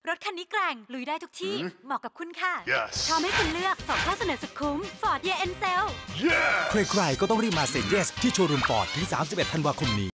รถคันนี้แกร่งลุยได้ทุกที่เหมาะกับคุณค่ะ Yes พร้อมให้คุณเลือก2ข้อเสนอสุดคุ้ม Ford Year End Sale ใครๆก็ต้องรีบมาเซ็น Yes ที่โชว์รูมฟอร์ดถึง 31 ธันวาคมนี้